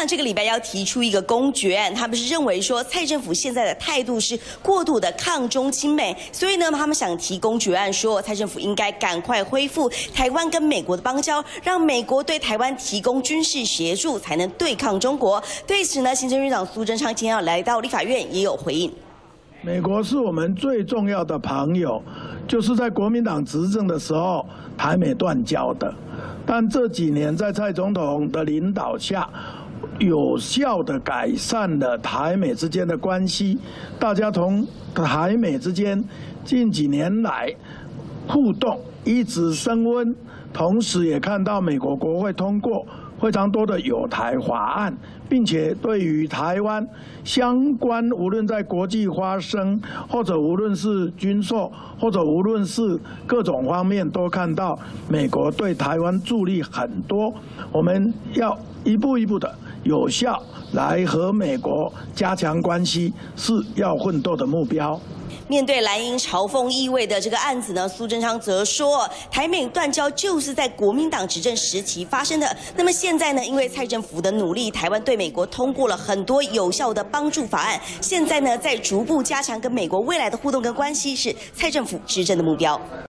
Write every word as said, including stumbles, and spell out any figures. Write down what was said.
这个礼拜要提出一个公决案，他们是认为说蔡政府现在的态度是过度的抗中亲美，所以呢，他们想提公决案说蔡政府应该赶快恢复台湾跟美国的邦交，让美国对台湾提供军事协助，才能对抗中国。对此呢，行政院长苏贞昌今天要来到立法院也有回应。 美国是我们最重要的朋友，就是在国民党执政的时候，台美断交的。但这几年在蔡总统的领导下，有效地改善了台美之间的关系。大家从台美之间近几年来互动一直升温，同时也看到美国国会通过非常多的友台法案，并且对于台湾相关，无论在国际发生，或者无论是军售，或者无论是各种方面，都看到美国对台湾助力很多。我们要一步一步的有效来和美国加强关系，是要奋斗的目标。 面对蓝营嘲讽意味的这个案子呢，苏贞昌则说，台美断交就是在国民党执政时期发生的。那么现在呢，因为蔡政府的努力，台湾对美国通过了很多有效的帮助法案，现在呢，在逐步加强跟美国未来的互动跟关系，是蔡政府执政的目标。